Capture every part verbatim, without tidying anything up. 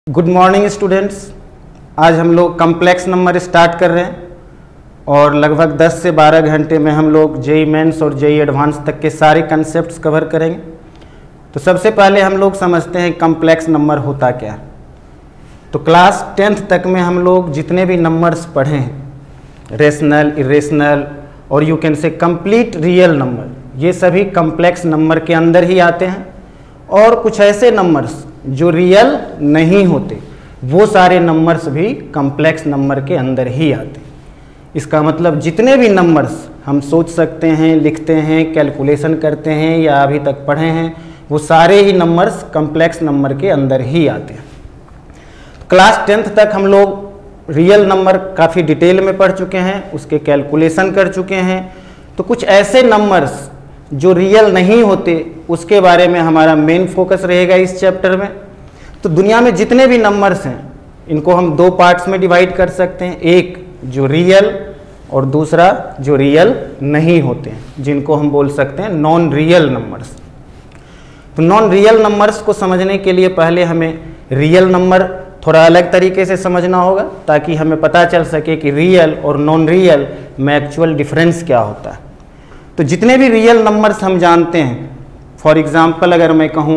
Good morning students. आज हम लोग कम्प्लेक्स नंबर स्टार्ट कर रहे हैं और लगभग दस से बारह घंटे में हम लोग जेई मेंस और जेई एडवांस तक के सारे कंसेप्ट्स कवर करेंगे। तो सबसे पहले हम लोग समझते हैं कम्प्लेक्स नंबर होता क्या है। तो क्लास टेंथ तक में हम लोग जितने भी नंबर्स पढ़े हैं, रेशनल, इरेशनल और you can say complete real number, ये सभी कम्प्लेक्स नंबर के अंदर ही आते हैं। और कुछ ऐसे नंबर्स जो रियल नहीं होते, वो सारे नंबर्स भी कम्प्लेक्स नंबर के अंदर ही आते हैं। इसका मतलब जितने भी नंबर्स हम सोच सकते हैं, लिखते हैं, कैलकुलेशन करते हैं या अभी तक पढ़े हैं, वो सारे ही नंबर्स कम्प्लेक्स नंबर के अंदर ही आते हैं। क्लास टेंथ तक हम लोग रियल नंबर काफ़ी डिटेल में पढ़ चुके हैं, उसके कैलकुलेशन कर चुके हैं। तो कुछ ऐसे नंबर्स जो रियल नहीं होते, उसके बारे में हमारा मेन फोकस रहेगा इस चैप्टर में। तो दुनिया में जितने भी नंबर्स हैं, इनको हम दो पार्ट्स में डिवाइड कर सकते हैं, एक जो रियल और दूसरा जो रियल नहीं होते हैं, जिनको हम बोल सकते हैं नॉन रियल नंबर्स। तो नॉन रियल नंबर्स को समझने के लिए पहले हमें रियल नंबर थोड़ा अलग तरीके से समझना होगा, ताकि हमें पता चल सके कि रियल और नॉन रियल में एक्चुअल डिफरेंस क्या होता है। तो जितने भी रियल नंबर्स हम जानते हैं, फॉर एग्जाम्पल अगर मैं कहूँ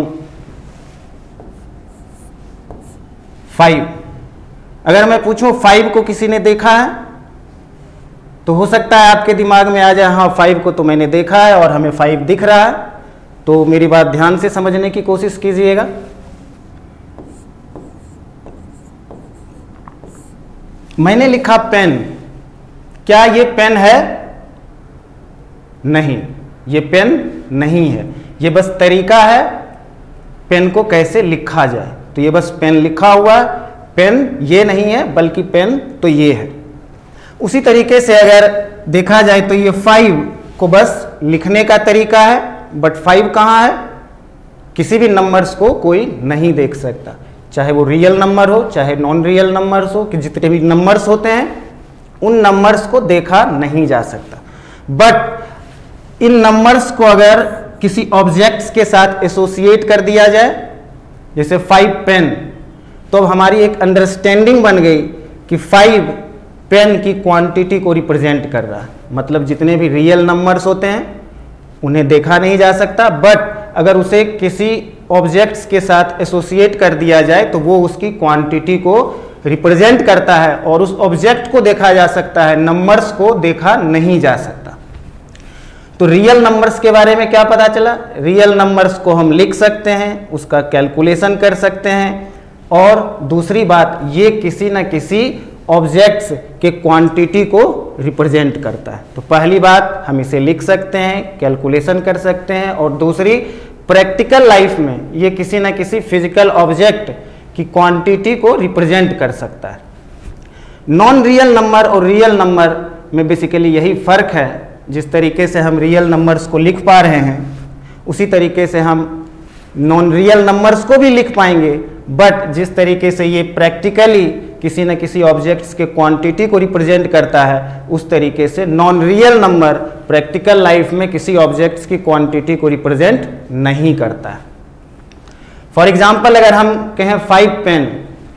फाइव, अगर मैं पूछूं फाइव को किसी ने देखा है, तो हो सकता है आपके दिमाग में आ जाए हाँ फाइव को तो मैंने देखा है और हमें फाइव दिख रहा है। तो मेरी बात ध्यान से समझने की कोशिश कीजिएगा। मैंने लिखा पेन, क्या ये पेन है? नहीं, ये पेन नहीं है। ये बस तरीका है पेन को कैसे लिखा जाए। तो ये बस पेन लिखा हुआ, पेन ये नहीं है बल्कि पेन तो ये है। उसी तरीके से अगर देखा जाए तो ये फाइव को बस लिखने का तरीका है, बट फाइव कहाँ है? किसी भी नंबर्स को कोई नहीं देख सकता, चाहे वो रियल नंबर हो चाहे नॉन रियल नंबर्स हो, कि जितने भी नंबर्स होते हैं उन नंबर्स को देखा नहीं जा सकता। बट इन नंबर्स को अगर किसी ऑब्जेक्ट्स के साथ एसोसिएट कर दिया जाए, जैसे फाइव पेन, तो अब हमारी एक अंडरस्टैंडिंग बन गई कि फाइव पेन की क्वांटिटी को रिप्रेजेंट कर रहा है। मतलब जितने भी रियल नंबर्स होते हैं उन्हें देखा नहीं जा सकता, बट अगर उसे किसी ऑब्जेक्ट्स के साथ एसोसिएट कर दिया जाए तो वो उसकी क्वांटिटी को रिप्रेजेंट करता है और उस ऑब्जेक्ट को देखा जा सकता है, नंबर्स को देखा नहीं जा सकता। तो रियल नंबर्स के बारे में क्या पता चला? रियल नंबर्स को हम लिख सकते हैं, उसका कैलकुलेशन कर सकते हैं, और दूसरी बात, ये किसी न किसी ऑब्जेक्ट्स के क्वांटिटी को रिप्रेजेंट करता है। तो पहली बात, हम इसे लिख सकते हैं, कैलकुलेशन कर सकते हैं, और दूसरी, प्रैक्टिकल लाइफ में ये किसी न किसी फिजिकल ऑब्जेक्ट की क्वांटिटी को रिप्रेजेंट कर सकता है। नॉन रियल नंबर और रियल नंबर में बेसिकली यही फर्क है। जिस तरीके से हम रियल नंबर्स को लिख पा रहे हैं, उसी तरीके से हम नॉन रियल नंबर्स को भी लिख पाएंगे, बट जिस तरीके से ये प्रैक्टिकली किसी न किसी ऑब्जेक्ट्स के क्वांटिटी को रिप्रेजेंट करता है, उस तरीके से non real number practical life में किसी ऑब्जेक्ट्स की क्वांटिटी को रिप्रेजेंट नहीं करता है। फॉर एग्जाम्पल अगर हम कहें फाइव पेन,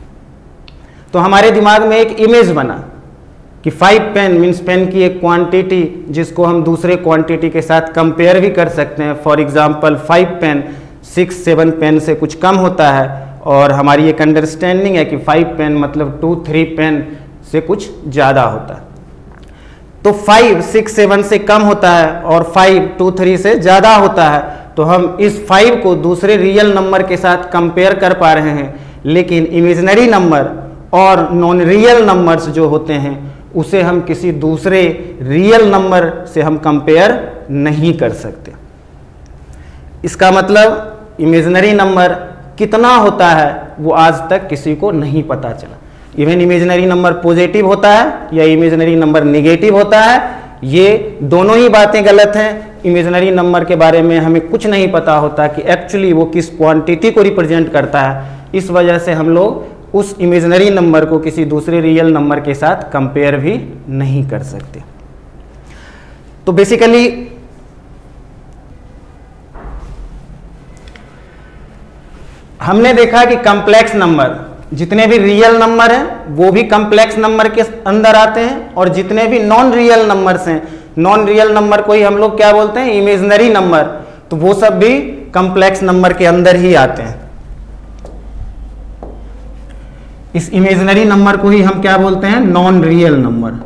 तो हमारे दिमाग में एक इमेज बना कि फाइव पेन मीन्स पेन की एक क्वांटिटी जिसको हम दूसरे क्वांटिटी के साथ कंपेयर भी कर सकते हैं। For example five pen six seven pen से कुछ कम होता है, और हमारी एक अंडरस्टैंडिंग है कि फाइव पेन मतलब टू थ्री पेन से कुछ ज़्यादा होता है। तो फाइव सिक्स सेवन से कम होता है और फाइव टू थ्री से ज़्यादा होता है, तो हम इस फाइव को दूसरे रियल नंबर के साथ कंपेयर कर पा रहे हैं। लेकिन इमेजिनरी नंबर और नॉन रियल नंबर्स जो होते हैं, उसे हम किसी दूसरे रियल नंबर से हम कंपेयर नहीं कर सकते। इसका मतलब इमेजिनरी नंबर कितना होता है वो आज तक किसी को नहीं पता चला। इवन इमेजिनरी नंबर पॉजिटिव होता है या इमेजिनरी नंबर नेगेटिव होता है, ये दोनों ही बातें गलत हैं। इमेजिनरी नंबर के बारे में हमें कुछ नहीं पता होता कि एक्चुअली वो किस क्वांटिटी को रिप्रेजेंट करता है। इस वजह से हम लोग उस इमेजिनरी नंबर को किसी दूसरे रियल नंबर के साथ कंपेयर भी नहीं कर सकते। तो बेसिकली हमने देखा कि कॉम्प्लेक्स नंबर जितने भी रियल नंबर हैं वो भी कम्प्लेक्स नंबर के अंदर आते हैं, और जितने भी नॉन रियल नंबर्स हैं, नॉन रियल नंबर को ही हम लोग क्या बोलते हैं, इमेजिनरी नंबर, तो वो सब भी कम्प्लेक्स नंबर के अंदर ही आते हैं। इस इमेजिनरी नंबर को ही हम क्या बोलते हैं, नॉन रियल नंबर।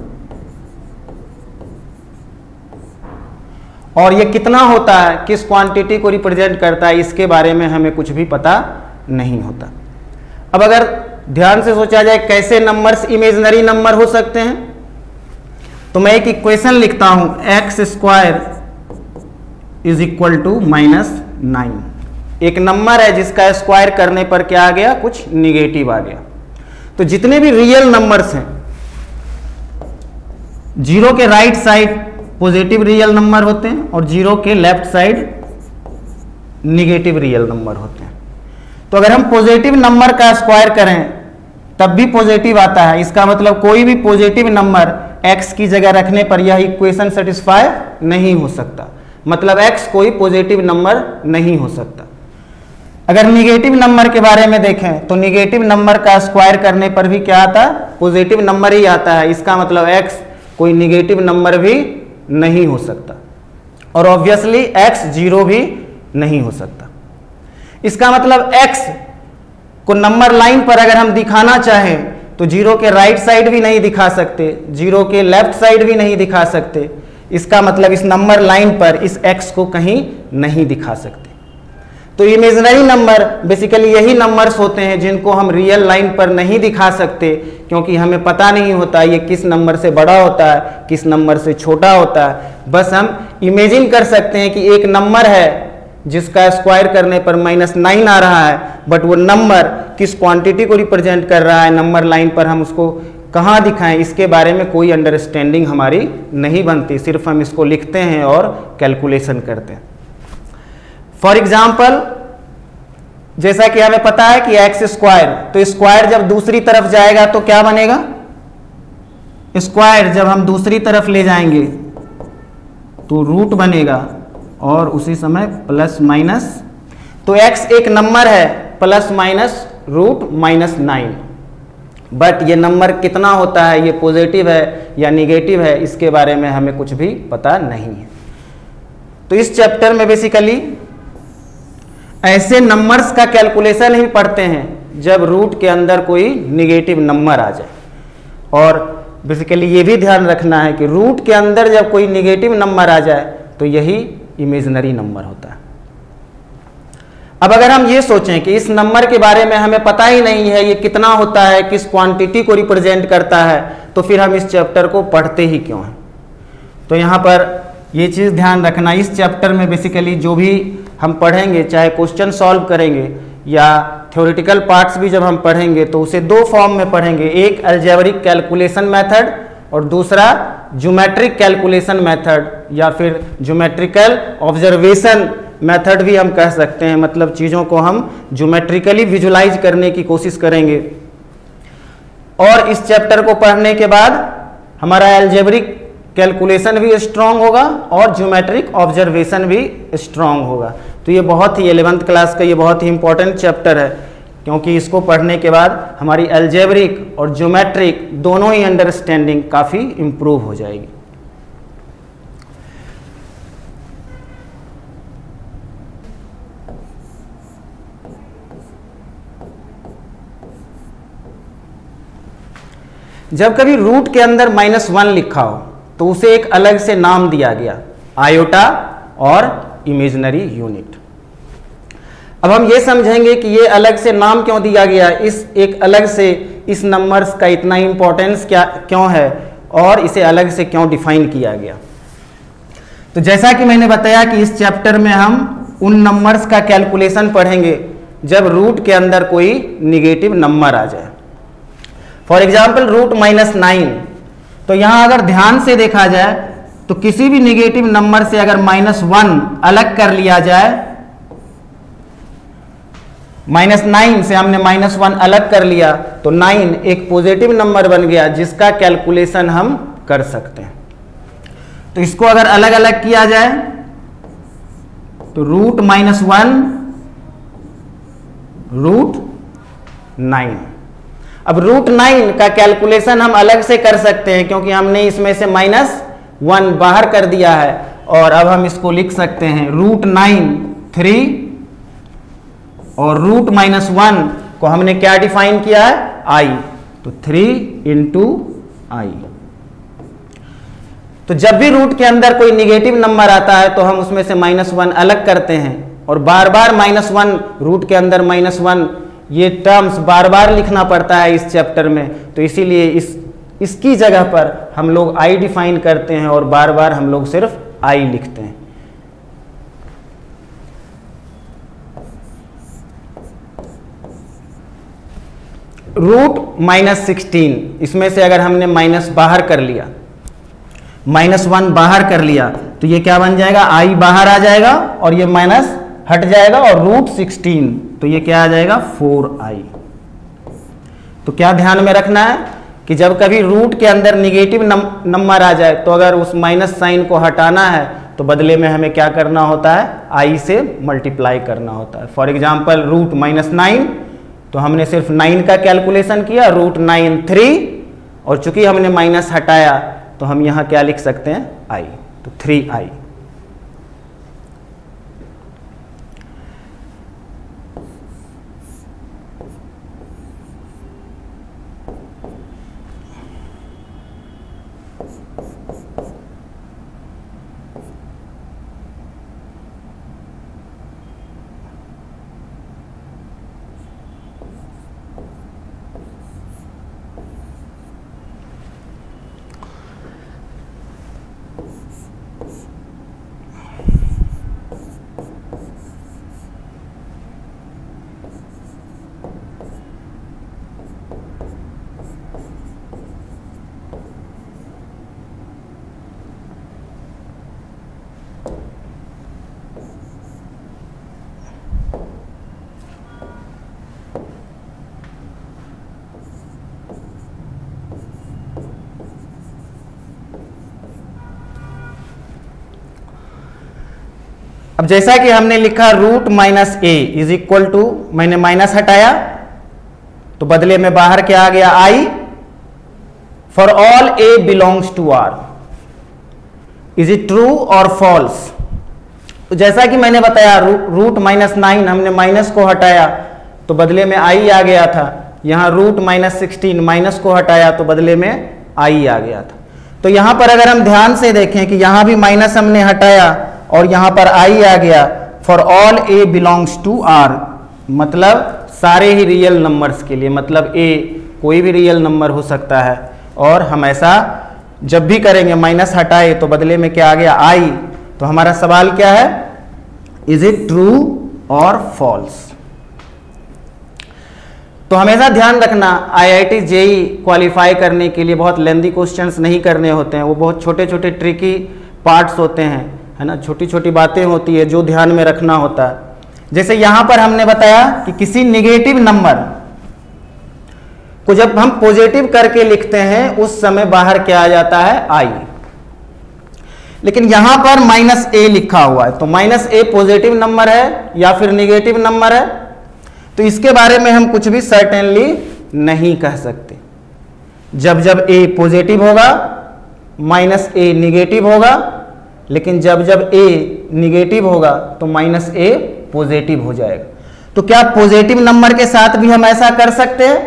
और ये कितना होता है, किस क्वांटिटी को रिप्रेजेंट करता है, इसके बारे में हमें कुछ भी पता नहीं होता। अब अगर ध्यान से सोचा जाए कैसे नंबर्स इमेजिनरी नंबर हो सकते हैं, तो मैं एक इक्वेशन लिखता हूं, x square is equal to minus nine. एक नंबर है जिसका स्क्वायर करने पर क्या आ गया, कुछ निगेटिव आ गया। तो जितने भी रियल नंबर्स हैं, जीरो के right side positive real number होते हैं और जीरो के left side negative real number होते हैं। तो अगर हम पॉजिटिव नंबर का स्क्वायर करें तब भी पॉजिटिव आता है, इसका मतलब कोई भी पॉजिटिव नंबर x की जगह रखने पर यह इक्वेशन सेटिस्फाई नहीं हो सकता, मतलब x कोई पॉजिटिव नंबर नहीं हो सकता। अगर निगेटिव नंबर के बारे में देखें तो निगेटिव नंबर का स्क्वायर करने पर भी क्या आता है, पॉजिटिव नंबर ही आता है, इसका मतलब x कोई निगेटिव नंबर भी नहीं हो सकता, और ऑब्वियसली x जीरो भी नहीं हो सकता। इसका मतलब x को नंबर लाइन पर अगर हम दिखाना चाहें तो जीरो के राइट साइड भी नहीं दिखा सकते, जीरो के लेफ्ट साइड भी नहीं दिखा सकते, इसका मतलब इस नंबर लाइन पर इस x को कहीं नहीं दिखा सकते। तो इमेजिनरी नंबर बेसिकली यही नंबर्स होते हैं जिनको हम रियल लाइन पर नहीं दिखा सकते, क्योंकि हमें पता नहीं होता ये किस नंबर से बड़ा होता है, किस नंबर से छोटा होता है। बस हम इमेजिन कर सकते हैं कि एक नंबर है जिसका स्क्वायर करने पर माइनस नाइन आ रहा है, बट वो नंबर किस क्वांटिटी को रिप्रेजेंट कर रहा है, नंबर लाइन पर हम उसको कहाँ दिखाएं, इसके बारे में कोई अंडरस्टैंडिंग हमारी नहीं बनती, सिर्फ हम इसको लिखते हैं और कैलकुलेशन करते हैं। फॉर एग्जाम्पल, जैसा कि हमें पता है कि एक्स स्क्वायर, तो स्क्वायर जब दूसरी तरफ जाएगा तो क्या बनेगा, स्क्वायर जब हम दूसरी तरफ ले जाएंगे तो रूट बनेगा, और उसी समय प्लस माइनस, तो x एक नंबर है plus minus root minus nine, but ये नंबर कितना होता है, ये पॉजिटिव है या निगेटिव है, इसके बारे में हमें कुछ भी पता नहीं है। तो इस चैप्टर में बेसिकली ऐसे नंबर्स का कैलकुलेशन ही पढ़ते हैं जब रूट के अंदर कोई निगेटिव नंबर आ जाए, और बेसिकली ये भी ध्यान रखना है कि रूट के अंदर जब कोई निगेटिव नंबर आ जाए तो यही इमेजिनरी नंबर होता है। अब अगर हम ये सोचें कि इस नंबर के बारे में हमें पता ही नहीं है ये कितना होता है, किस क्वांटिटी को रिप्रेजेंट करता है, तो फिर हम इस चैप्टर को पढ़ते ही क्यों हैं। तो यहाँ पर ये चीज़ ध्यान रखना, इस चैप्टर में बेसिकली जो भी हम पढ़ेंगे, चाहे क्वेश्चन सॉल्व करेंगे या थ्योरेटिकल पार्ट्स भी जब हम पढ़ेंगे, तो उसे दो फॉर्म में पढ़ेंगे, एक अलजेब्रिक कैलकुलेशन मेथड और दूसरा ज्योमेट्रिक कैलकुलेशन मेथड, या फिर ज्योमेट्रिकल ऑब्जर्वेशन मेथड भी हम कह सकते हैं, मतलब चीज़ों को हम ज्योमेट्रिकली विजुलाइज करने की कोशिश करेंगे। और इस चैप्टर को पढ़ने के बाद हमारा अलजेब्रिक कैलकुलेशन भी स्ट्रांग होगा और ज्योमेट्रिक ऑब्जर्वेशन भी स्ट्रांग होगा। तो ये बहुत ही इलेवेंथ क्लास का ये बहुत ही इंपॉर्टेंट चैप्टर है, क्योंकि इसको पढ़ने के बाद हमारी अलजेब्रिक और ज्योमेट्रिक दोनों ही अंडरस्टैंडिंग काफ़ी इम्प्रूव हो जाएगी। जब कभी रूट के अंदर माइनस वन लिखा हो तो उसे एक अलग से नाम दिया गया, आयोटा और इमेजिनरी यूनिट। अब हम ये समझेंगे कि ये अलग से नाम क्यों दिया गया, इस एक अलग से इस नंबर्स का इतना इंपॉर्टेंस क्या क्यों है और इसे अलग से क्यों डिफाइन किया गया। तो जैसा कि मैंने बताया कि इस चैप्टर में हम उन नंबर्स का कैलकुलेशन पढ़ेंगे जब रूट के अंदर कोई निगेटिव नंबर आ जाए। For example root minus nine, तो यहां अगर ध्यान से देखा जाए तो किसी भी निगेटिव नंबर से अगर माइनस वन अलग कर लिया जाए, माइनस नाइन से हमने माइनस वन अलग कर लिया तो नाइन एक पॉजिटिव नंबर बन गया जिसका कैलकुलेशन हम कर सकते हैं। तो इसको अगर अलग अलग किया जाए तो root minus one root nine, अब रूट नाइन का कैलकुलेशन हम अलग से कर सकते हैं क्योंकि हमने इसमें से माइनस वन बाहर कर दिया है, और अब हम इसको लिख सकते हैं रूट नाइन थ्री, और रूट माइनस वन को हमने क्या डिफाइन किया है, आई, तो थ्री इंटू आई। तो जब भी रूट के अंदर कोई निगेटिव नंबर आता है तो हम उसमें से माइनस वन अलग करते हैं, और बार बार माइनस वन, रूट के अंदर माइनस वन, ये टर्म्स बार बार लिखना पड़ता है इस चैप्टर में, तो इसीलिए इस इसकी जगह पर हम लोग आई डिफाइन करते हैं और बार बार हम लोग सिर्फ आई लिखते हैं। रूट माइनस सिक्सटीन, इसमें से अगर हमने माइनस बाहर कर लिया, माइनस वन बाहर कर लिया, तो ये क्या बन जाएगा, आई बाहर आ जाएगा और ये माइनस हट जाएगा, और रूट सिक्सटीन, तो ये क्या आ जाएगा, फोर आई। तो क्या ध्यान में रखना है कि जब कभी रूट के अंदर निगेटिव नंबर आ जाए तो अगर उस माइनस साइन को हटाना है तो बदले में हमें क्या करना होता है, आई से मल्टीप्लाई करना होता है। For example root minus nine, तो हमने सिर्फ नाइन का कैलकुलेशन किया, रूट नाइन थ्री, और चूंकि हमने माइनस हटाया तो हम यहाँ क्या लिख सकते हैं, आई, तो थ्री आई। अब जैसा कि हमने लिखा root minus a is equal to, मैंने माइनस हटाया तो बदले में बाहर क्या आ गया, i. For all a belongs to R, is it true और फॉल्स। तो जैसा कि मैंने बताया रू, रूट माइनस नाइन, हमने माइनस को हटाया तो बदले में आई आ गया था। यहां रूट माइनस सिक्सटीन, माइनस को हटाया तो बदले में आई आ गया था। तो यहां पर अगर हम ध्यान से देखें कि यहां भी माइनस हमने हटाया और यहां पर आई आ गया। For all a belongs to R, मतलब सारे ही रियल नंबर्स के लिए, मतलब ए कोई भी रियल नंबर हो सकता है, और हम ऐसा जब भी करेंगे माइनस हटाए तो बदले में क्या आ गया, आई। तो हमारा सवाल क्या है, इज इट ट्रू और फॉल्स। तो हमेशा ध्यान रखना, आईआईटी जेई क्वालिफाई करने के लिए बहुत लेंदी क्वेश्चंस नहीं करने होते हैं, वो बहुत छोटे छोटे ट्रिकी पार्ट्स होते हैं, है ना, छोटी छोटी बातें होती है जो ध्यान में रखना होता है। जैसे यहां पर हमने बताया कि किसी निगेटिव नंबर को जब हम पॉजिटिव करके लिखते हैं उस समय बाहर क्या आ जाता है, आई। लेकिन यहां पर माइनस ए लिखा हुआ है, तो माइनस ए पॉजिटिव नंबर है या फिर निगेटिव नंबर है, तो इसके बारे में हम कुछ भी सर्टेनली नहीं कह सकते। जब जब ए पॉजिटिव होगा माइनस ए निगेटिव होगा, लेकिन जब जब ए निगेटिव होगा तो माइनस ए पॉजिटिव हो जाएगा। तो क्या पॉजिटिव नंबर के साथ भी हम ऐसा कर सकते हैं?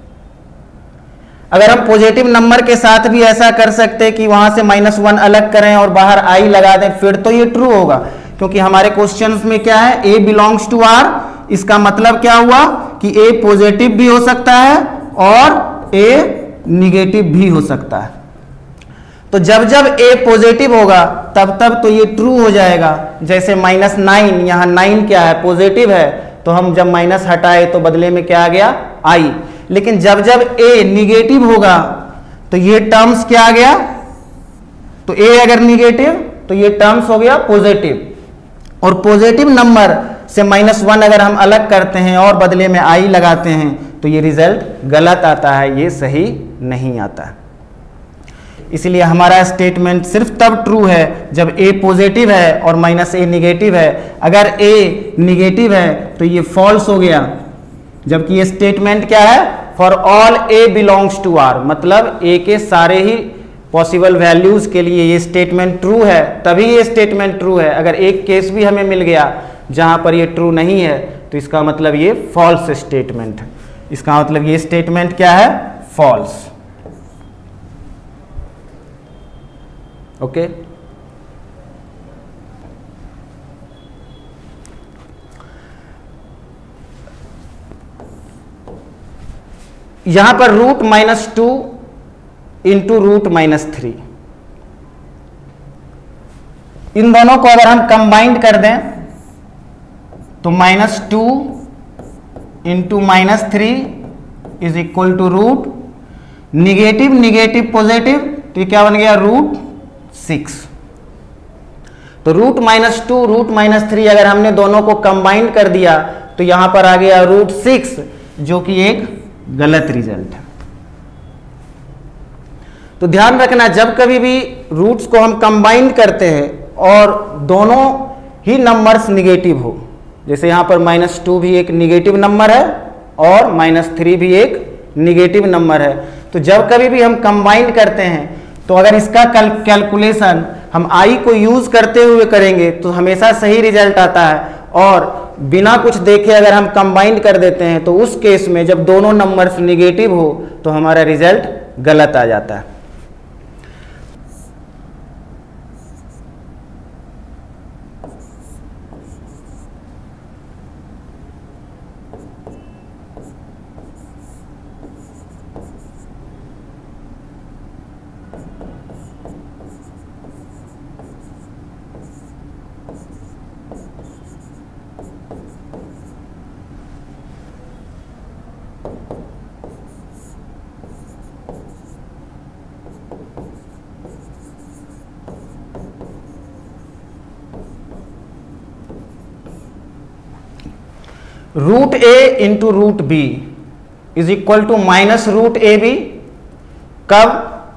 अगर हम पॉजिटिव नंबर के साथ भी ऐसा कर सकते हैं कि वहां से माइनस वन अलग करें और बाहर आई लगा दें, फिर तो ये ट्रू होगा, क्योंकि हमारे क्वेश्चंस में क्या है, ए बिलोंग्स टू आर। इसका मतलब क्या हुआ कि ए पॉजिटिव भी हो सकता है और ए निगेटिव भी हो सकता है। तो जब जब ए पॉजिटिव होगा तब तब तो ये ट्रू हो जाएगा। जैसे माइनस नाइन, यहां नाइन क्या है, पॉजिटिव है, तो हम जब माइनस हटाए तो बदले में क्या आ गया, आई। लेकिन जब जब ए निगेटिव होगा तो ये टर्म्स क्या आ गया, तो ए अगर निगेटिव तो ये टर्म्स हो गया पॉजिटिव, और पॉजिटिव नंबर से माइनस वन अगर हम अलग करते हैं और बदले में आई लगाते हैं तो ये रिजल्ट गलत आता है, ये सही नहीं आता है। इसलिए हमारा स्टेटमेंट सिर्फ तब ट्रू है जब ए पॉजिटिव है और माइनस ए निगेटिव है। अगर ए निगेटिव है तो ये फॉल्स हो गया, जबकि ये स्टेटमेंट क्या है, for all a belongs to R, मतलब ए के सारे ही पॉसिबल वैल्यूज के लिए ये स्टेटमेंट ट्रू है, तभी ये स्टेटमेंट ट्रू है। अगर एक केस भी हमें मिल गया जहां पर ये ट्रू नहीं है तो इसका मतलब ये फॉल्स स्टेटमेंट है। इसका मतलब ये स्टेटमेंट क्या है? फॉल्स। ओके, यहां पर root minus two into root minus three, इन दोनों को अगर हम कंबाइंड कर दें तो minus two into minus three is equal to root negative negative positive, तो ये क्या बन गया? Root six. तो root minus two root minus three अगर हमने दोनों को कंबाइंड कर दिया तो यहां पर आ गया रूट सिक्स, जो कि एक गलत रिजल्ट है। तो ध्यान रखना, जब कभी भी रूट्स को हम कंबाइन करते हैं और दोनों ही नंबर्स निगेटिव हो, जैसे यहां पर माइनस टू भी एक निगेटिव नंबर है और माइनस थ्री भी एक निगेटिव नंबर है, तो जब कभी भी हम कंबाइन करते हैं तो अगर इसका कैलकुलेशन हम आई को यूज करते हुए करेंगे तो हमेशा सही रिजल्ट आता है, और बिना कुछ देखे अगर हम कंबाइन कर देते हैं तो उस केस में जब दोनों नंबर्स निगेटिव हो तो हमारा रिजल्ट गलत आ जाता है। Root a into root b is equal to minus root a b, कब?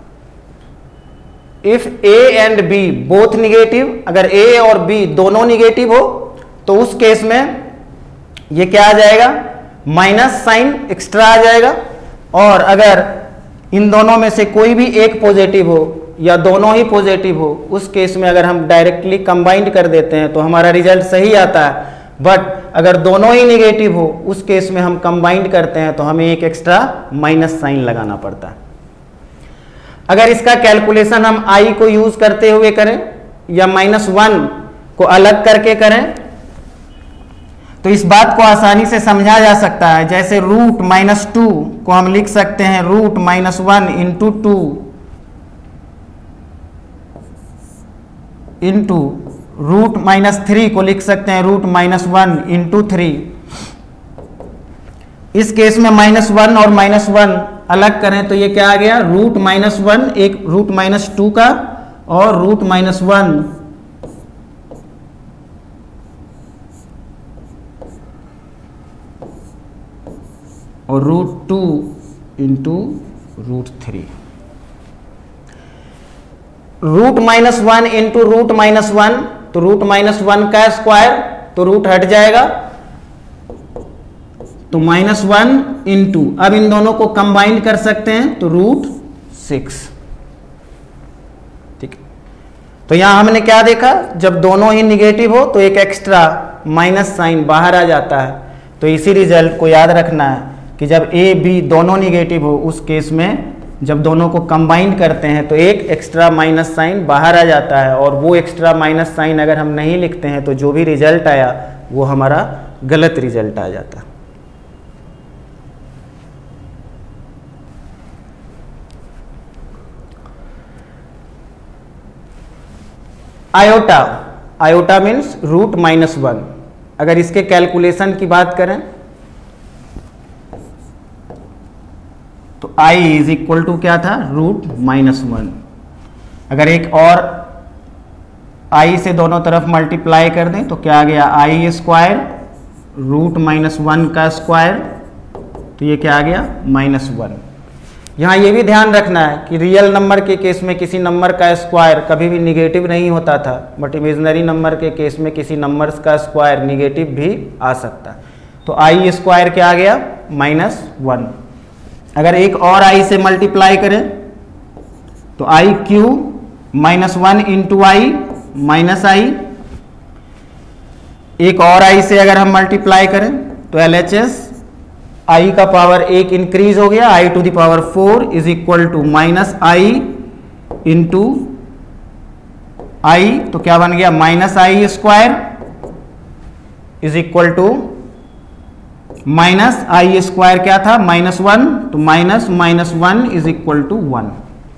If a and b both negative, अगर ए और बी दोनों निगेटिव हो तो उस केस में ये क्या आ जाएगा? माइनस साइन एक्स्ट्रा आ जाएगा। और अगर इन दोनों में से कोई भी एक पॉजिटिव हो या दोनों ही पॉजिटिव हो, उस केस में अगर हम डायरेक्टली कंबाइंड कर देते हैं तो हमारा रिजल्ट सही आता है। बट अगर दोनों ही निगेटिव हो उस केस में हम कंबाइंड करते हैं तो हमें एक एक्स्ट्रा माइनस साइन लगाना पड़ता है। अगर इसका कैलकुलेशन हम आई को यूज करते हुए करें या माइनस वन को अलग करके करें तो इस बात को आसानी से समझा जा सकता है। जैसे रूट माइनस टू को हम लिख सकते हैं root minus one into two into root minus three को लिख सकते हैं root minus one into three. इस केस में माइनस वन और माइनस वन अलग करें तो ये क्या आ गया? रूट माइनस वन एक रूट माइनस टू का और रूट माइनस वन और root two into root three. Root minus one into root minus one, तो रूट माइनस वन का स्क्वायर तो रूट हट जाएगा, तो माइनस वन इंटू, अब इन दोनों को कंबाइन कर सकते हैं तो रूट सिक्स। ठीक है, तो यहां हमने क्या देखा? जब दोनों ही निगेटिव हो तो एक एक्स्ट्रा माइनस साइन बाहर आ जाता है। तो इसी रिजल्ट को याद रखना है कि जब ए बी दोनों निगेटिव हो उस केस में जब दोनों को कंबाइन करते हैं तो एक एक्स्ट्रा माइनस साइन बाहर आ जाता है, और वो एक्स्ट्रा माइनस साइन अगर हम नहीं लिखते हैं तो जो भी रिजल्ट आया वो हमारा गलत रिजल्ट आ जाता है। Iota, iota means root minus one. अगर इसके कैलकुलेशन की बात करें तो i इज इक्वल टू क्या था? Root minus one. अगर एक और i से दोनों तरफ मल्टीप्लाई कर दें तो क्या आ गया? I square root minus one का स्क्वायर, तो ये क्या आ गया? Minus one. यहाँ ये भी ध्यान रखना है कि रियल नंबर के केस में किसी नंबर का स्क्वायर कभी भी निगेटिव नहीं होता था, बट इमेजिनरी नंबर के केस में किसी नंबर्स का स्क्वायर निगेटिव भी आ सकता है। तो आई स्क्वायर क्या आ गया? Minus one. अगर एक और आई से मल्टीप्लाई करें तो i cube minus one into i minus i, एक और आई से अगर हम मल्टीप्लाई करें तो एल एच एस आई का पावर एक इंक्रीज हो गया, i to the power four is equal to minus i into i, तो क्या बन गया minus i square is equal to minus i square क्या था माइनस वन, तो minus minus one is equal to one.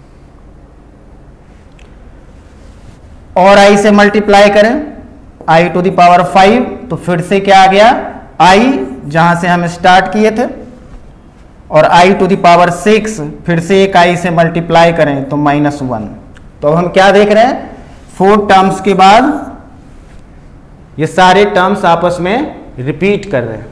और आई से multiply करें i to the power five, तो फिर से क्या आ गया आई जहां से हम स्टार्ट किए थे, और i to the power six फिर से एक आई से मल्टीप्लाई करें तो माइनस वन। तो हम क्या देख रहे हैं, फोर टर्म्स के बाद ये सारे टर्म्स आपस में रिपीट कर रहे हैं।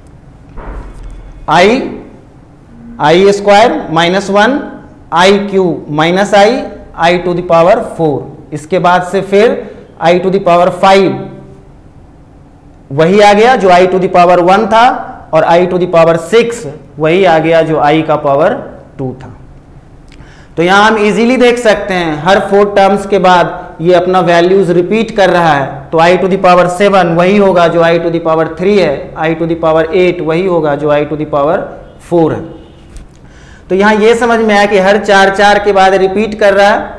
I i square minus one, i cube minus i, i to the power four, इसके बाद से फिर i to the power five वही आ गया जो i to the power one था, और i to the power six वही आ गया जो आई का पावर टू था। तो यहां हम इजीली देख सकते हैं हर फोर टर्म्स के बाद ये अपना वैल्यूज रिपीट कर रहा है, तो i to the power seven वही होगा जो i to the power three है, i to the power eight वही होगा जो i to the power four है। तो यहां ये समझ में आया कि हर चार चार के बाद रिपीट कर रहा है।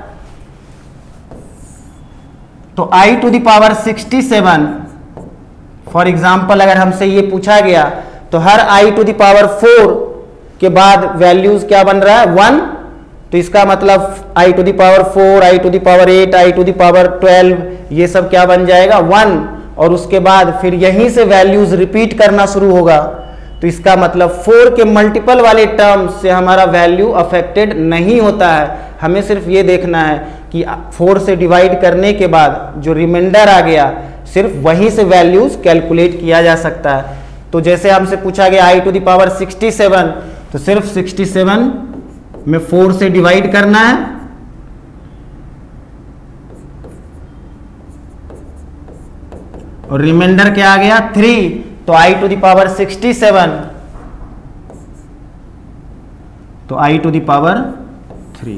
तो i to the power sixty seven for example अगर हमसे ये पूछा गया तो हर i to the power four के बाद वैल्यूज क्या बन रहा है वन, तो इसका मतलब i to the power four, i to the power eight, i to the power twelve, ये सब क्या बन जाएगा वन, और उसके बाद फिर यहीं से वैल्यूज रिपीट करना शुरू होगा। तो इसका मतलब फोर के मल्टीपल वाले टर्म्स से हमारा वैल्यू अफेक्टेड नहीं होता है। हमें सिर्फ ये देखना है कि फोर से डिवाइड करने के बाद जो रिमाइंडर आ गया सिर्फ वहीं से वैल्यूज कैलकुलेट किया जा सकता है। तो जैसे हमसे पूछा गया i to the power sixty seven, तो सिर्फ सिक्सटी सेवन में फोर से डिवाइड करना है, और रिमाइंडर क्या आ गया थ्री, तो i to the power sixty seven, तो i to the power three,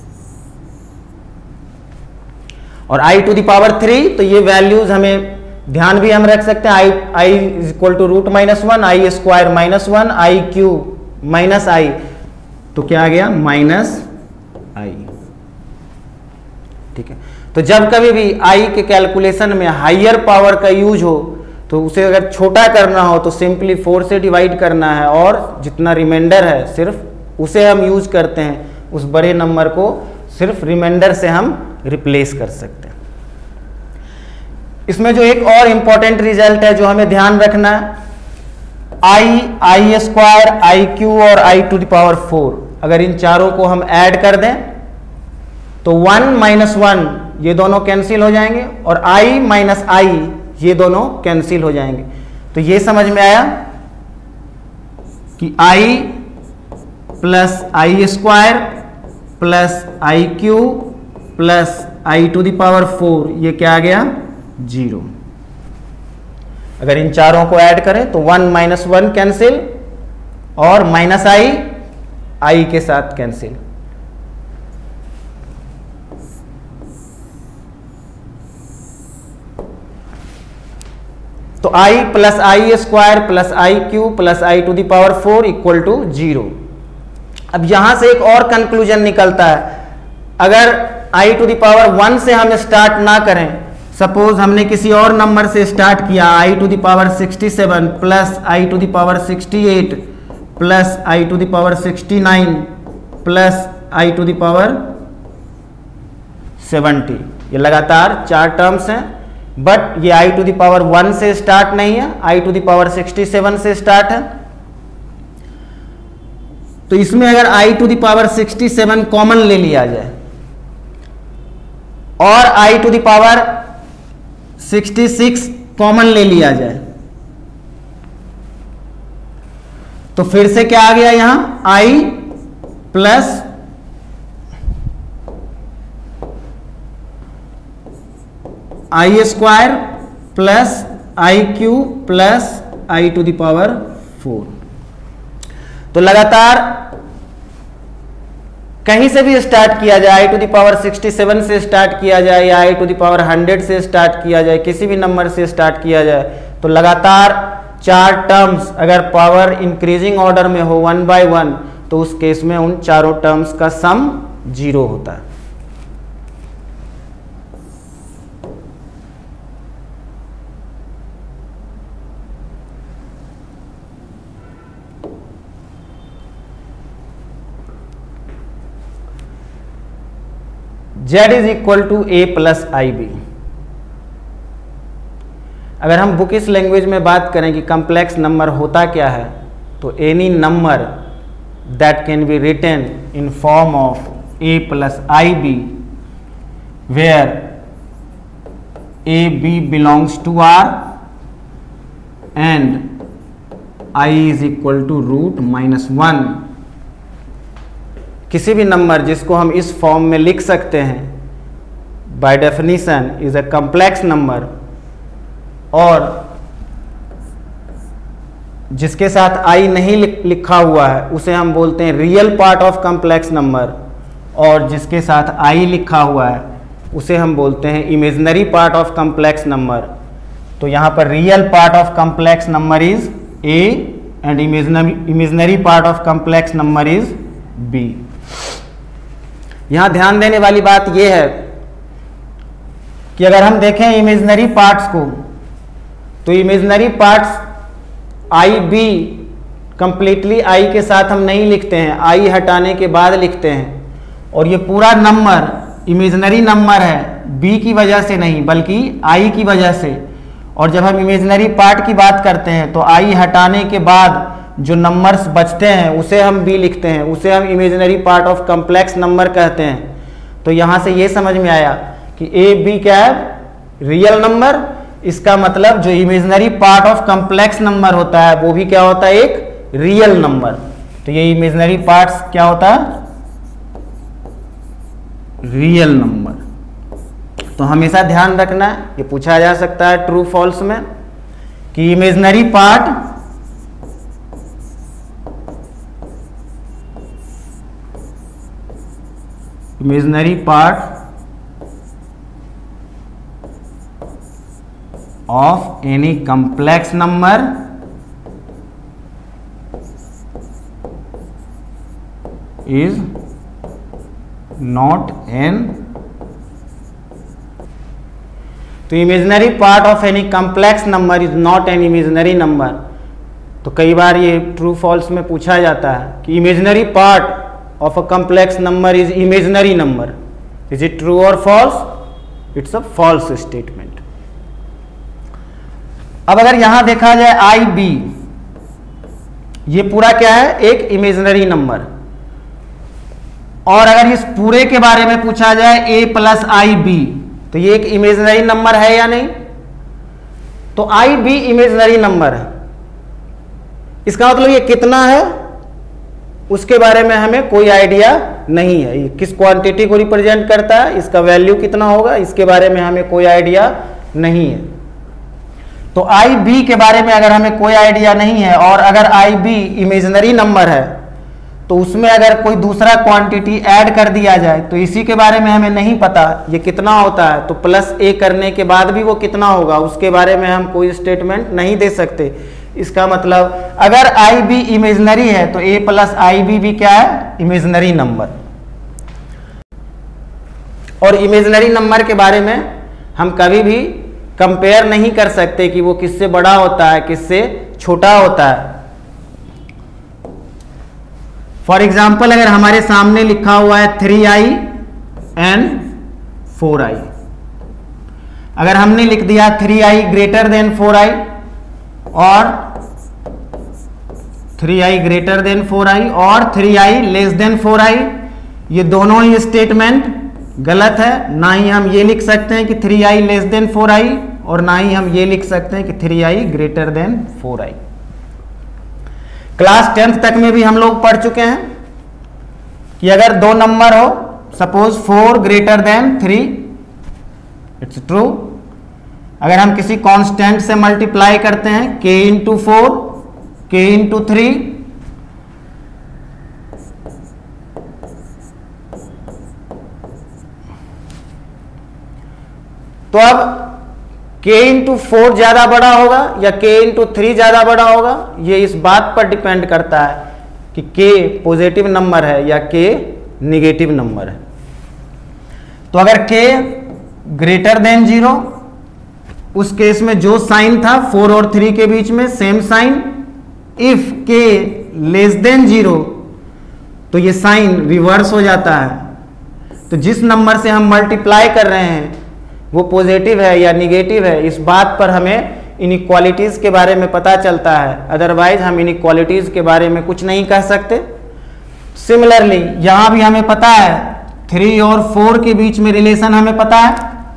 और i to the power three, तो ये वैल्यूज हमें ध्यान भी हम रख सकते हैं, i i is equal to root minus one, i square minus one, i cube minus i, तो क्या आ गया माइनस आई। ठीक है, तो जब कभी भी आई के कैलकुलेशन में हायर पावर का यूज हो तो उसे अगर छोटा करना हो तो सिंपली फोर से डिवाइड करना है, और जितना रिमाइंडर है सिर्फ उसे हम यूज करते हैं, उस बड़े नंबर को सिर्फ रिमाइंडर से हम रिप्लेस कर सकते हैं। इसमें जो एक और इंपॉर्टेंट रिजल्ट है जो हमें ध्यान रखना है, आई आई स्क्वायर, आई क्यू और i to the power four, अगर इन चारों को हम ऐड कर दें तो वन माइनस वन ये दोनों कैंसिल हो जाएंगे, और आई माइनस आई ये दोनों कैंसिल हो जाएंगे। तो ये समझ में आया कि i plus i square plus i cube plus i to the power four ये क्या आ गया जीरो। अगर इन चारों को ऐड करें तो वन माइनस वन कैंसिल, और माइनस आई आई के साथ कैंसिल। तो i plus i square plus i cube plus i to the power four equal to zero. अब यहां से एक और कंक्लूजन निकलता है, अगर i to the power one से हम स्टार्ट ना करें, सपोज हमने किसी और नंबर से स्टार्ट किया, i to the power sixty seven plus i to the power sixty eight plus i to the power sixty nine plus i to the power seventy, ये लगातार चार टर्म्स हैं, बट ये i to the power one से start नहीं है, i to the power sixty seven से start है। तो इसमें अगर i to the power sixty seven common ले लिया जाए और i to the power sixty six common ले लिया जाए, तो फिर से क्या आ गया यहां i plus i square plus i cube plus i to the power four. तो लगातार कहीं से भी स्टार्ट किया जाए, i to the power sixty seven से स्टार्ट किया जाए या i to the power hundred से स्टार्ट किया जाए, किसी भी नंबर से स्टार्ट किया जाए, तो लगातार चार टर्म्स अगर पावर इंक्रीजिंग ऑर्डर में हो वन बाय वन, तो उस केस में उन चारों टर्म्स का सम जीरो होता है। Z is equal to a plus i b. अगर हम बुक इस लैंग्वेज में बात करें कि कम्प्लेक्स नंबर होता क्या है, तो any number that can be written in form of a plus i b where a b belongs to R and i is equal to root minus one. किसी भी नंबर जिसको हम इस फॉर्म में लिख सकते हैं, by definition is a complex number, और जिसके साथ आई नहीं लिखा हुआ है उसे हम बोलते हैं real part of complex number, और जिसके साथ आई लिखा हुआ है उसे हम बोलते हैं imaginary part of complex number. तो यहाँ पर real part of complex number is a and imaginary part of complex number is b. यहां ध्यान देने वाली बात यह है कि अगर हम देखें इमेजिनरी पार्ट्स को, तो imaginary parts i b completely i के साथ हम नहीं लिखते हैं, आई हटाने के बाद लिखते हैं, और ये पूरा नंबर इमेजिनरी नंबर है बी की वजह से नहीं बल्कि आई की वजह से। और जब हम इमेजिनरी पार्ट की बात करते हैं तो आई हटाने के बाद जो नंबर्स बचते हैं उसे हम बी लिखते हैं, उसे हम imaginary part of complex number कहते हैं। तो यहाँ से ये समझ में आया कि ए बी क्या है, रियल नंबर। इसका मतलब जो imaginary part of complex number होता है वो भी क्या होता है, एक रियल नंबर। तो ये इमेजिनरी पार्ट्स क्या होता है, रियल नंबर। तो हमेशा ध्यान रखना है, ये पूछा जा सकता है ट्रू फॉल्स में कि imaginary part imaginary part of any complex number is not an तो imaginary part of any complex number is not an imaginary number. तो कई बार ये ट्रू फॉल्स में पूछा जाता है कि imaginary part of a complex number is imaginary number. Is it true or false? It's a false statement. अब अगर यहां देखा जाए आई बी, ये पूरा क्या है, एक इमेजिनरी नंबर। और अगर इस पूरे के बारे में पूछा जाए ए प्लस आई बी, तो ये एक इमेजिनरी नंबर है या नहीं? तो आई बी इमेजिनरी नंबर है। इसका मतलब ये कितना है उसके बारे में हमें कोई आइडिया नहीं है। ये किस क्वांटिटी को रिप्रेजेंट करता है, इसका वैल्यू कितना होगा, इसके बारे में हमें कोई आइडिया नहीं है। तो आई बी के बारे में अगर हमें कोई आइडिया नहीं है, और अगर आई बी इमेजिनरी नंबर है, तो उसमें अगर कोई दूसरा क्वांटिटी ऐड कर दिया जाए तो इसी के बारे में हमें नहीं पता ये कितना होता है, तो प्लस ए करने के बाद भी वो कितना होगा उसके बारे में हम कोई स्टेटमेंट नहीं दे सकते। इसका मतलब अगर आई बी इमेजिनरी है तो ए प्लस आई बी भी क्या है, इमेजिनरी नंबर। और इमेजिनरी नंबर के बारे में हम कभी भी कंपेयर नहीं कर सकते कि वो किससे बड़ा होता है किससे छोटा होता है। फॉर एग्जाम्पल अगर हमारे सामने लिखा हुआ है three i and four i, अगर हमने लिख दिया three i greater than four i और three i greater than four i और three i less than four i, ये दोनों ही स्टेटमेंट गलत है। ना ही हम ये लिख सकते हैं कि three i less than four i और ना ही हम ये लिख सकते हैं कि three i greater than four i. Class tenth तक में भी हम लोग पढ़ चुके हैं कि अगर दो नंबर हो, suppose four greater than three, it's true. अगर हम किसी कांस्टेंट से मल्टीप्लाई करते हैं k into four, k into three, तो अब k इंटू फोर ज्यादा बड़ा होगा या k इंटू थ्री ज्यादा बड़ा होगा, ये इस बात पर डिपेंड करता है कि k पॉजिटिव नंबर है या k निगेटिव नंबर है। तो अगर k ग्रेटर देन जीरो, उस केस में जो साइन था फोर और थ्री के बीच में same sign. If k less than zero तो ये साइन रिवर्स हो जाता है। तो जिस नंबर से हम मल्टीप्लाई कर रहे हैं वो पॉजिटिव है या निगेटिव है, इस बात पर हमें इनइक्वालिटीज के बारे में पता चलता है, अदरवाइज हम इनइक्वालिटीज के बारे में कुछ नहीं कह सकते। सिमिलरली यहां भी हमें पता है थ्री और फोर के बीच में रिलेशन हमें पता है,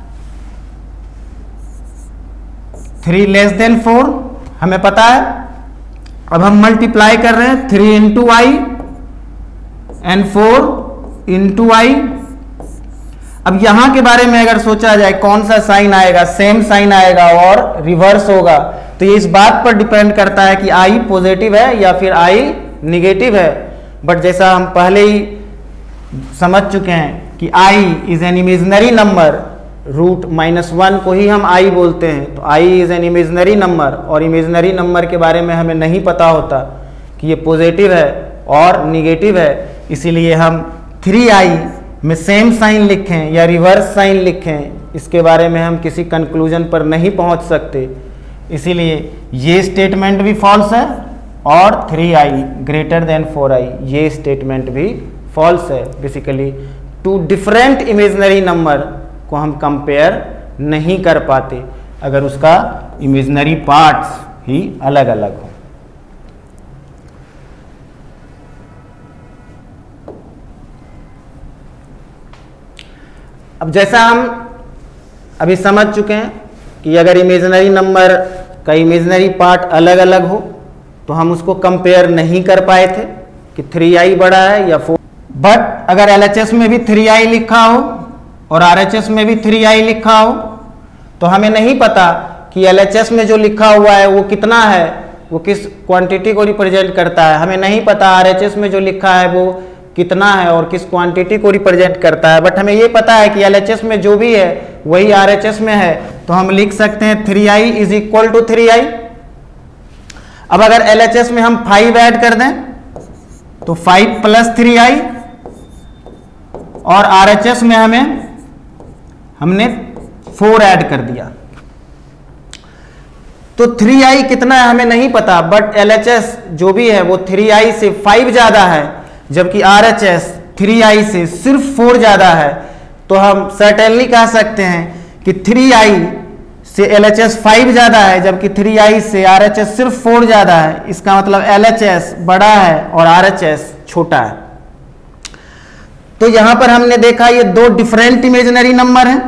थ्री लेस देन फोर हमें पता है। अब हम मल्टीप्लाई कर रहे हैं three into i and four into i. अब यहां के बारे में अगर सोचा जाए कौन सा साइन आएगा, सेम साइन आएगा और रिवर्स होगा, तो ये इस बात पर डिपेंड करता है कि आई पॉजिटिव है या फिर आई निगेटिव है। बट जैसा हम पहले ही समझ चुके हैं कि i is an imaginary number, root minus one को ही हम आई बोलते हैं, तो i is an imaginary number, और इमेजिनरी नंबर के बारे में हमें नहीं पता होता कि ये पॉजिटिव है और निगेटिव है। इसीलिए हम थ्री आई में सेम साइन लिखें या रिवर्स साइन लिखें, इसके बारे में हम किसी कंक्लूजन पर नहीं पहुंच सकते। इसीलिए ये स्टेटमेंट भी फॉल्स है और three i greater than four i ये स्टेटमेंट भी फॉल्स है। Basically two different imaginary number को हम कंपेयर नहीं कर पाते अगर उसका इमेजिनरी पार्ट्स ही अलग अलग हो। अब जैसा हम अभी समझ चुके हैं कि अगर इमेजिनरी नंबर का इमेजिनरी पार्ट अलग अलग हो तो हम उसको कंपेयर नहीं कर पाए थे कि थ्री आई बड़ा है या फोर। बट अगर एल एच एस में भी थ्री आई लिखा हो और आर एच एस में भी थ्री आई लिखा हो तो हमें नहीं पता कि एल एच एस में जो लिखा हुआ है वो कितना है, वो किस क्वांटिटी को रिप्रेजेंट करता है। हमें नहीं पता आर एच एस में जो लिखा है वो कितना है और किस क्वांटिटी को रिप्रेजेंट करता है। बट हमें ये पता है कि एल एच एस में जो भी है वही आर एच एस में है, तो हम लिख सकते हैं three i is equal to three i. अब अगर एल एच एस में हम फाइव ऐड कर दें तो फाइव प्लस थ्री आई, और आर एच एस में हमें हमने फोर ऐड कर दिया तो थ्री आई कितना है हमें नहीं पता। बट एल एच एस जो भी है वो थ्री आई से फाइव ज्यादा है, जबकि R H S three i से सिर्फ फोर ज्यादा है। तो हम सर्टेनली कह सकते हैं कि थ्री आई से एल एच एस फाइव ज्यादा है, जबकि थ्री आई से आर एच एस सिर्फ फोर ज्यादा है। इसका मतलब एल एच एस बड़ा है और आर एच एस छोटा है। तो यहां पर हमने देखा ये दो डिफरेंट इमेजिनरी नंबर हैं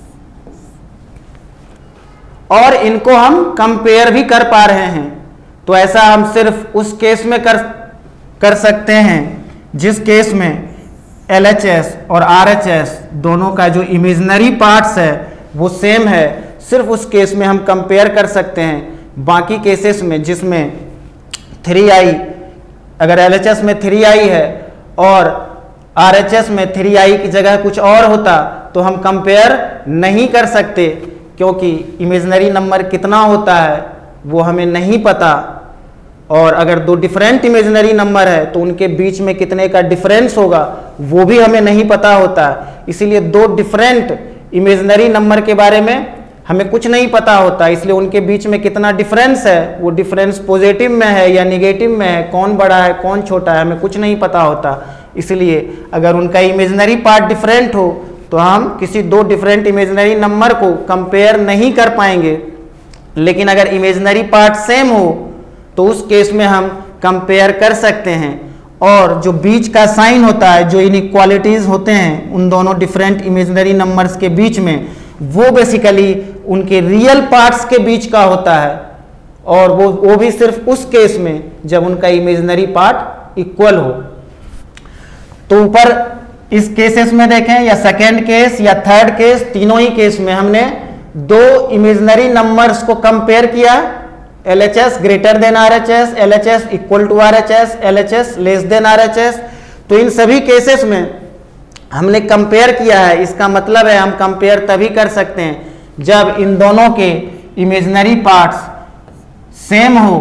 और इनको हम कंपेयर भी कर पा रहे हैं। तो ऐसा हम सिर्फ उस केस में कर कर सकते हैं जिस केस में एल एच एस और आर एच एस दोनों का जो इमेजिनरी पार्ट्स है वो सेम है। सिर्फ उस केस में हम कंपेयर कर सकते हैं। बाकी केसेस में जिसमें थ्री आई, अगर एल एच एस में थ्री आई है और आर एच एस में थ्री आई की जगह कुछ और होता तो हम कंपेयर नहीं कर सकते, क्योंकि इमेजिनरी नंबर कितना होता है वो हमें नहीं पता। और अगर दो डिफरेंट इमेजिनरी नंबर है तो उनके बीच में कितने का डिफरेंस होगा वो भी हमें नहीं पता होता। इसीलिए दो डिफरेंट इमेजिनरी नंबर के बारे में हमें कुछ नहीं पता होता, इसलिए उनके बीच में कितना डिफरेंस है, वो डिफरेंस पॉजिटिव में है या निगेटिव में है, कौन बड़ा है कौन छोटा है, हमें कुछ नहीं पता होता। इसलिए अगर उनका इमेजिनरी पार्ट डिफरेंट हो तो हम किसी दो डिफरेंट इमेजिनरी नंबर को कंपेयर नहीं कर पाएंगे। लेकिन अगर इमेजिनरी पार्ट सेम हो तो उस केस में हम कंपेयर कर सकते हैं। और जो बीच का साइन होता है, जो इनइक्वालिटीज होते हैं उन दोनों डिफरेंट इमेजिनरी नंबर्स के बीच में, वो बेसिकली उनके रियल पार्ट्स के बीच का होता है, और वो वो भी सिर्फ उस केस में जब उनका इमेजिनरी पार्ट इक्वल हो। तो ऊपर इस केसेस में देखें या सेकेंड केस या थर्ड केस, तीनों ही केस में हमने दो इमेजिनरी नंबर्स को कंपेयर किया, L H S greater than R H S, L H S equal to R H S, L H S less than R H S. तो इन सभी केसेस में हमने कंपेयर किया है, इसका मतलब है हम कंपेयर तभी कर सकते हैं जब इन दोनों के इमेजिनरी पार्ट्स सेम हो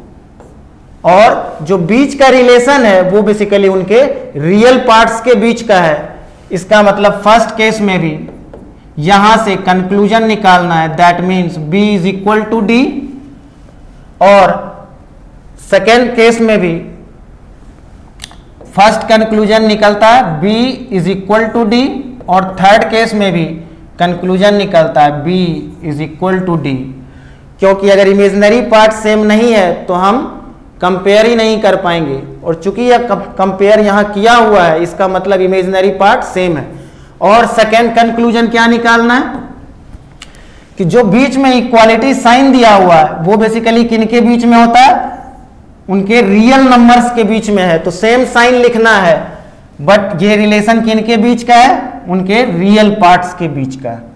और जो बीच का रिलेशन है वो बेसिकली उनके रियल पार्ट्स के बीच का है। इसका मतलब फर्स्ट केस में भी यहां से कंक्लूजन निकालना है, that means B is equal to d, और सेकेंड केस में भी फर्स्ट कंक्लूजन निकलता है B is equal to d, और थर्ड केस में भी कंक्लूजन निकलता है B is equal to d. क्योंकि अगर इमेजिनरी पार्ट सेम नहीं है तो हम कंपेयर ही नहीं कर पाएंगे, और चूंकि यह कंपेयर यहां किया हुआ है इसका मतलब इमेजिनरी पार्ट सेम है। और सेकेंड कंक्लूजन क्या निकालना है कि जो बीच में इक्वालिटी साइन दिया हुआ है वो बेसिकली किनके बीच में होता है, उनके रियल नंबर्स के बीच में है, तो सेम साइन लिखना है, बट ये रिलेशन किनके बीच का है, उनके रियल पार्ट्स के बीच का है।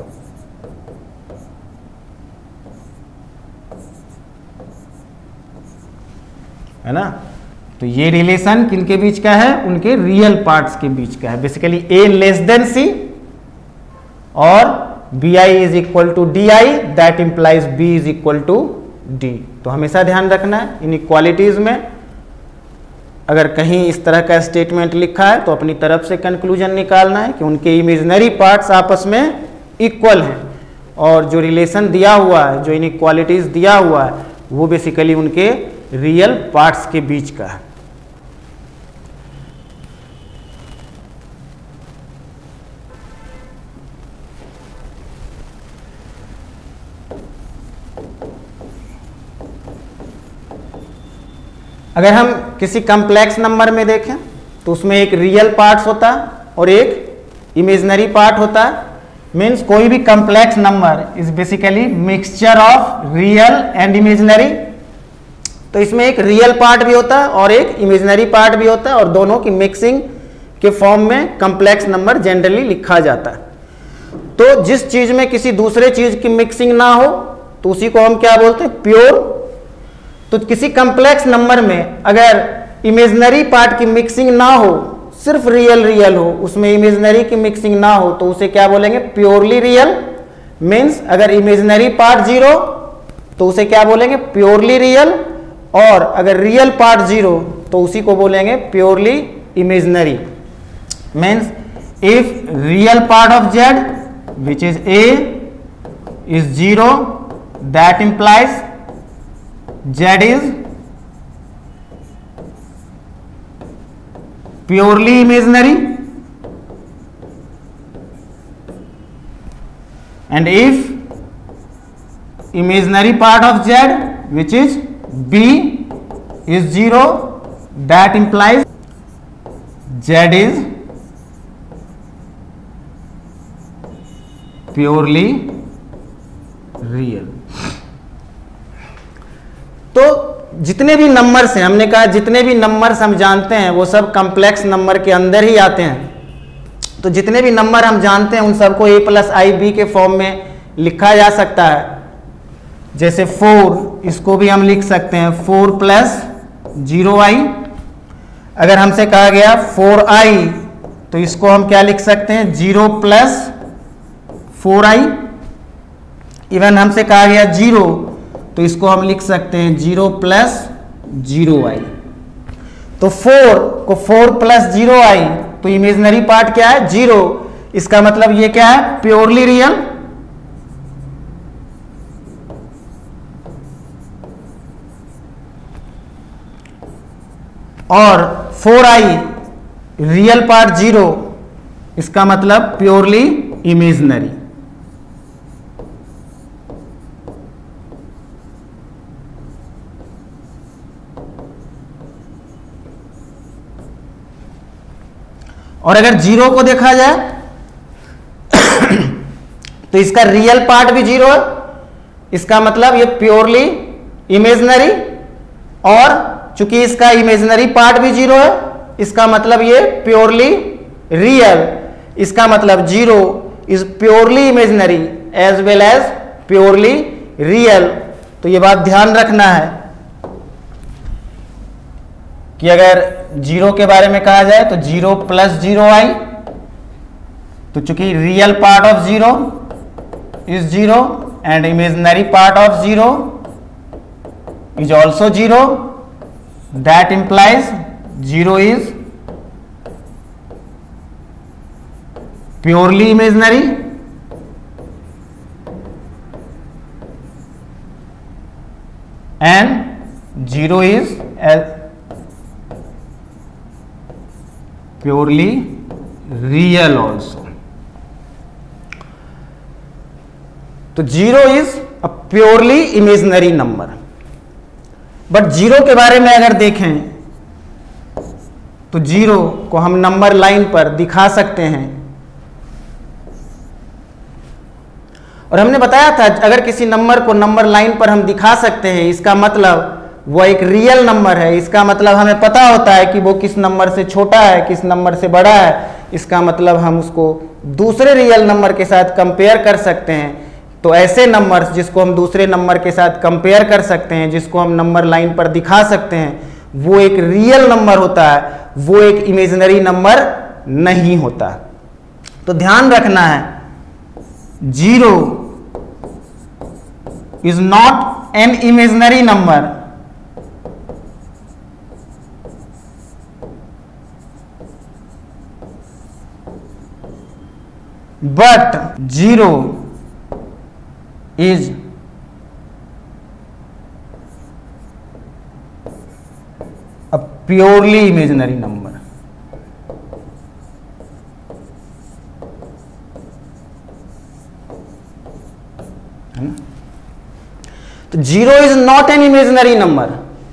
है ना, तो ये रिलेशन किनके बीच का है, उनके रियल पार्ट्स के बीच का है। Basically a less than c और b i is equal to d i, that implies b is equal to d. तो हमेशा ध्यान रखना है इन इक्वालिटीज में अगर कहीं इस तरह का स्टेटमेंट लिखा है तो अपनी तरफ से कंक्लूजन निकालना है कि उनके इमेजिनरी पार्ट्स आपस में इक्वल हैं, और जो रिलेशन दिया हुआ है, जो इन इक्वालिटीज दिया हुआ है वो बेसिकली उनके रियल पार्ट्स के बीच का है। अगर हम किसी कॉम्प्लेक्स नंबर में देखें तो उसमें एक रियल पार्ट्स होता है और एक इमेजिनरी पार्ट होता है। मीन्स कोई भी complex number is basically mixture of real and imaginary. तो इसमें एक रियल पार्ट भी होता है और एक इमेजिनरी पार्ट भी होता है, और दोनों की मिक्सिंग के फॉर्म में कॉम्प्लेक्स नंबर जनरली लिखा जाता है। तो जिस चीज में किसी दूसरे चीज की मिक्सिंग ना हो तो उसी को हम क्या बोलते हैं, प्योर। तो किसी कॉम्प्लेक्स नंबर में अगर इमेजिनरी पार्ट की मिक्सिंग ना हो, सिर्फ रियल रियल हो, उसमें इमेजिनरी की मिक्सिंग ना हो, तो उसे क्या बोलेंगे, प्योरली रियल। मीन्स अगर इमेजिनरी पार्ट जीरो तो उसे क्या बोलेंगे, प्योरली रियल, और अगर रियल पार्ट जीरो तो उसी को बोलेंगे purely imaginary. Means if real part of z which is a is zero, that implies z is purely imaginary, and if imaginary part of Z which is B is zero, that implies Z is purely real। तो जितने भी numbers हैं, हमने कहा जितने भी numbers हम जानते हैं वो सब कॉम्प्लेक्स नंबर के अंदर ही आते हैं। तो जितने भी नंबर हम जानते हैं उन सबको a प्लस आई बी के फॉर्म में लिखा जा सकता है। जैसे फोर, इसको भी हम लिख सकते हैं फोर प्लस जीरो आई। अगर हमसे कहा गया फोर आई तो इसको हम क्या लिख सकते हैं, zero plus four i. Even हमसे कहा गया जीरो तो इसको हम लिख सकते हैं जीरो प्लस जीरो आई। तो फोर को फोर प्लस जीरो आई, तो इमेजिनरी पार्ट क्या है, जीरो। इसका मतलब ये क्या है, प्योरली रियल। और four i real part zero, इसका मतलब प्योरली इमेजिनरी। और अगर जीरो को देखा जाए तो इसका रियल पार्ट भी जीरो है, इसका मतलब ये प्योरली इमेजिनरी। और चूंकि इसका इमेजिनरी पार्ट भी जीरो है, इसका मतलब ये प्योरली रियल। इसका मतलब zero is purely imaginary as well as purely real. तो ये बात ध्यान रखना है कि अगर जीरो के बारे में कहा जाए तो जीरो प्लस जीरो आई तो चूंकि real part of zero is zero and imaginary part of zero is also zero, that implies zero is purely imaginary and zero is purely real also. तो zero is a purely imaginary number. But zero के बारे में अगर देखें तो zero को हम number line पर दिखा सकते हैं, और हमने बताया था अगर किसी नंबर को नंबर लाइन पर हम दिखा सकते हैं इसका मतलब वो एक रियल नंबर है। इसका मतलब हमें पता होता है कि वो किस नंबर से छोटा है, किस नंबर से बड़ा है। इसका मतलब हम उसको दूसरे रियल नंबर के साथ कंपेयर कर सकते हैं। तो ऐसे नंबर्स जिसको हम दूसरे नंबर के साथ कंपेयर कर सकते हैं, जिसको हम नंबर लाइन पर दिखा सकते हैं, वो एक रियल नंबर होता है, वो एक इमेजिनरी नंबर नहीं होता। तो ध्यान रखना है, zero is not an imaginary number but zero is a purely imaginary number। है ना? तो zero is not an imaginary number,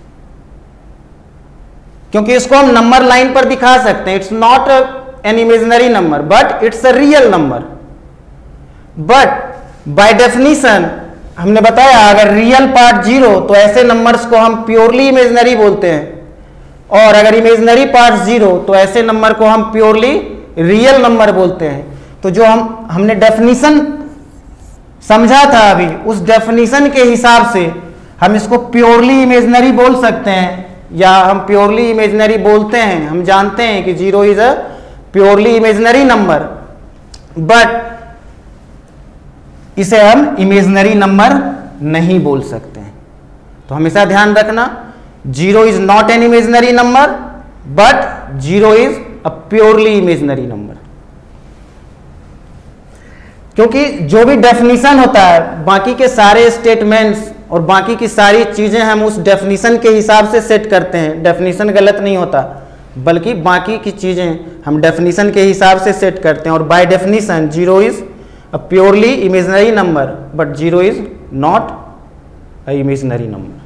क्योंकि इसको हम नंबर लाइन पर दिखा सकते हैं। It's not an imaginary number but it's a real number। but by definition हमने बताया अगर रियल पार्ट जीरो तो ऐसे नंबर्स को हम प्योरली इमेजिनरी बोलते हैं, और अगर इमेजिनरी पार्ट जीरो तो ऐसे नंबर को हम प्योरली रियल नंबर बोलते हैं। तो जो हम हमने डेफिनेशन समझा था अभी, उस डेफिनेशन के हिसाब से हम इसको प्योरली इमेजिनरी बोल सकते हैं, या हम प्योरली इमेजिनरी बोलते हैं। हम जानते हैं कि zero is a purely imaginary number, but इसे हम इमेजिनरी नंबर नहीं बोल सकते हैं। तो हमेशा ध्यान रखना, zero is not an imaginary number but zero is a purely imaginary number. क्योंकि जो भी डेफिनेशन होता है, बाकी के सारे स्टेटमेंट्स और बाकी की सारी चीजें हम उस डेफिनेशन के हिसाब से सेट करते हैं। डेफिनेशन गलत नहीं होता, बल्कि बाकी की चीजें हम डेफिनेशन के हिसाब से सेट करते हैं। और by definition zero is a purely imaginary number but zero is not a imaginary number.